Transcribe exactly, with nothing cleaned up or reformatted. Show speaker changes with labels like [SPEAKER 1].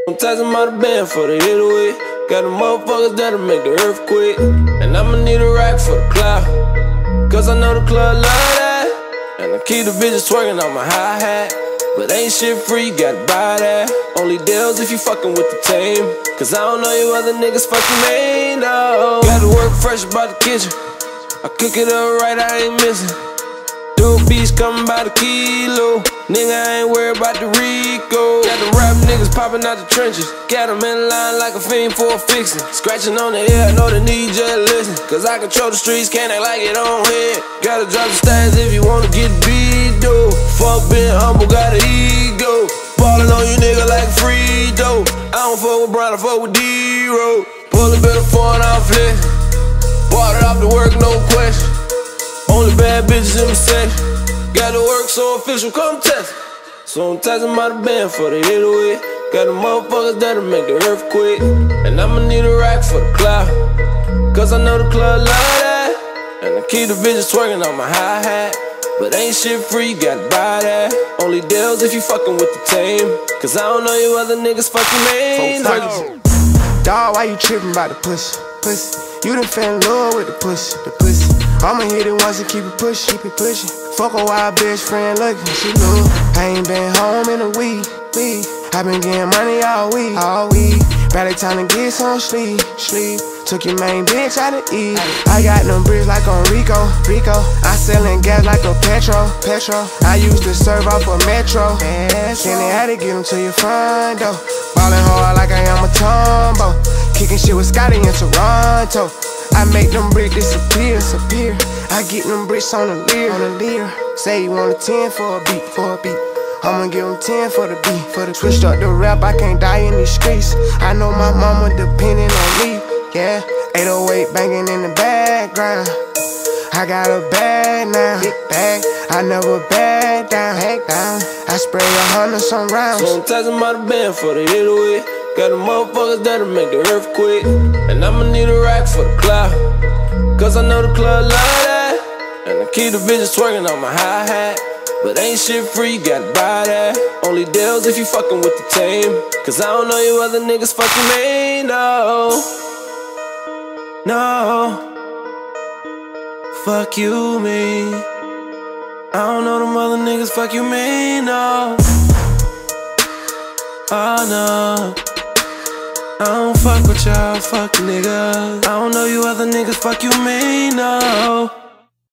[SPEAKER 1] Sometimes I'm out of band for the hit away. Got the motherfuckers that'll make the earthquake. And I'ma need a rack for the cloud, cause I know the club love that. And I keep the bitches twerking on my hi-hat. But ain't shit free, gotta buy that. Only deals if you fucking with the team, cause I don't know you other niggas fucking me, no. Gotta work fresh about the kitchen. I cook it up right, I ain't missing. Dope beats coming by the kilo. Nigga, I ain't worried about the Rico. Got the rap niggas popping out the trenches. Got them in line like a fiend for a fixin'. Scratching on the air, I know they need just listen. Cause I control the streets, can't act like it on head. Gotta drop the stats if you wanna get beat, though. Fuck being humble, got an ego. Ballin' on you nigga like free dough. I don't fuck with Brown, I fuck with D-Road. Pull a bit of foreign out flex. Bought it off the work, no question. Only bad bitches in the section. Got to work so official, come test. So I'm testing my band for the hit away. Got the motherfuckers that'll make the earthquake. And I'ma need a rack for the cloud, cause I know the club love that. And I keep the bitches twerking on my hi-hat. But ain't shit free, gotta buy that. Only deals if you fucking with the team, cause I don't know you other niggas fucking me, no.
[SPEAKER 2] Dawg, why you trippin' about the pussy? Pussy. You done fell in love with the pussy, the pussy. I'ma hit it once and keep it pushing, keep it pushing. Fuck a wild best friend looking, she knew. I ain't been home in a week, week. I been getting money all week, all week. Barely time to get some sleep, sleep. Took your main bitch out to eat. I got them bricks like on Rico, Rico. I sellin' gas like a Petro, Petro. I used to serve off a Metro. Then they had to get them to your front door. Ballin' hard like I am a Tombo. Kicking shit with Scotty in Toronto. I make them bricks disappear, disappear. I get them bricks on the leer, on the leer. Say you want a ten for a beat, for a beat. I'ma give them ten for the beat, for the switched up the rap. I can't die in these streets. I know my mama depending on me, yeah. eight oh eight banging in the background. I got a bag now, big bag. I never back down, back down. I spray a hundred some rounds.
[SPEAKER 1] So I'm testing my band for the hit away. Got the motherfuckers that'll make the earthquake. And I'ma need a rack for the cloud, cause I know the club love that. And I keep the bitches twerking on my hi-hat. But ain't shit free, gotta buy that. Only deals if you fucking with the team, cause I don't know you other niggas fucking me, no. No. Fuck you, me. I don't know them other niggas fuck you, me, no. Oh no, I don't fuck with y'all, fuck niggas. I don't know you other niggas fuck you, me, no.